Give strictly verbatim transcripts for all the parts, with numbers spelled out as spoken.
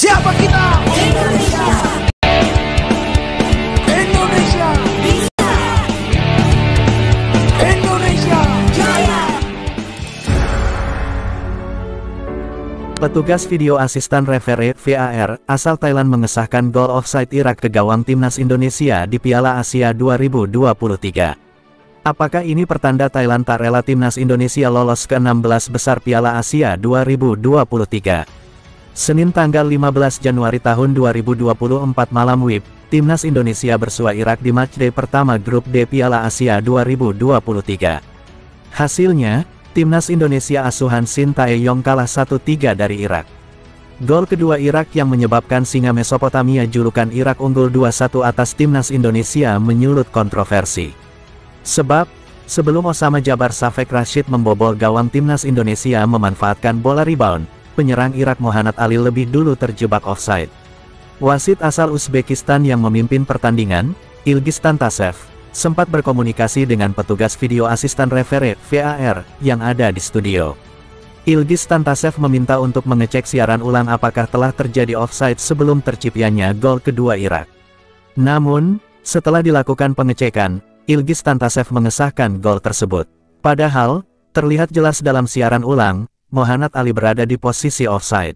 Siapa kita? Indonesia. Indonesia. Bisa. Indonesia. Jaya. Petugas video asisten referee V A R asal Thailand mengesahkan gol offside Irak ke gawang timnas Indonesia di Piala Asia dua ribu dua puluh tiga. Apakah ini pertanda Thailand tak rela timnas Indonesia lolos ke enam belas besar Piala Asia dua ribu dua puluh tiga? Senin tanggal lima belas Januari tahun dua ribu dua puluh empat malam W I B, timnas Indonesia bersua Irak di matchday pertama grup D Piala Asia dua ribu dua puluh tiga. Hasilnya, timnas Indonesia asuhan Shin Tae-yong kalah satu tiga dari Irak. Gol kedua Irak yang menyebabkan singa Mesopotamia julukan Irak unggul dua satu atas timnas Indonesia menyulut kontroversi. Sebab, sebelum Osama Jabar Safek Rashid membobol gawang timnas Indonesia memanfaatkan bola rebound, penyerang Irak Mohanad Ali lebih dulu terjebak offside. Wasit asal Uzbekistan yang memimpin pertandingan, Ilgiz Tantasev, sempat berkomunikasi dengan petugas video asisten referee V A R yang ada di studio. Ilgiz Tantasev meminta untuk mengecek siaran ulang apakah telah terjadi offside sebelum terciptanya gol kedua Irak. Namun, setelah dilakukan pengecekan, Ilgiz Tantasev mengesahkan gol tersebut. Padahal, terlihat jelas dalam siaran ulang, Mohanad Ali berada di posisi offside.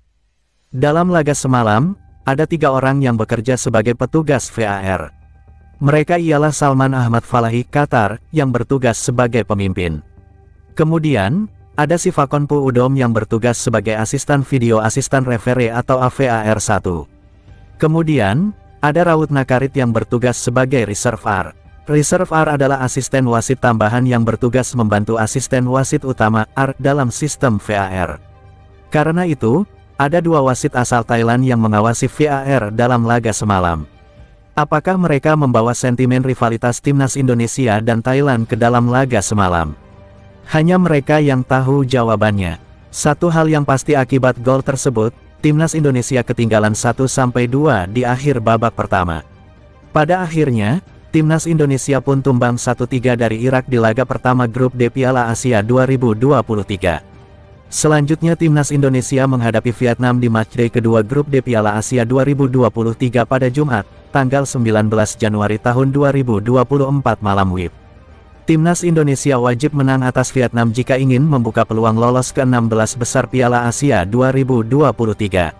Dalam laga semalam, ada tiga orang yang bekerja sebagai petugas V A R. Mereka ialah Salman Ahmad Falahi Qatar, yang bertugas sebagai pemimpin. Kemudian, ada Sifakon Pu Udom yang bertugas sebagai asisten video asisten referee atau A V A R satu. Kemudian, ada Raut Nakarit yang bertugas sebagai reserve R. Reserve R adalah asisten wasit tambahan yang bertugas membantu asisten wasit utama R dalam sistem V A R. Karena itu, ada dua wasit asal Thailand yang mengawasi V A R dalam laga semalam. Apakah mereka membawa sentimen rivalitas timnas Indonesia dan Thailand ke dalam laga semalam? Hanya mereka yang tahu jawabannya. Satu hal yang pasti akibat gol tersebut, timnas Indonesia ketinggalan satu sampai dua di akhir babak pertama. Pada akhirnya, timnas Indonesia pun tumbang satu tiga dari Irak di laga pertama grup D Piala Asia dua ribu dua puluh tiga. Selanjutnya timnas Indonesia menghadapi Vietnam di matchday kedua grup D Piala Asia dua ribu dua puluh tiga pada Jumat, tanggal sembilan belas Januari tahun dua ribu dua puluh empat malam W I B. Timnas Indonesia wajib menang atas Vietnam jika ingin membuka peluang lolos ke enam belas besar Piala Asia dua ribu dua puluh tiga.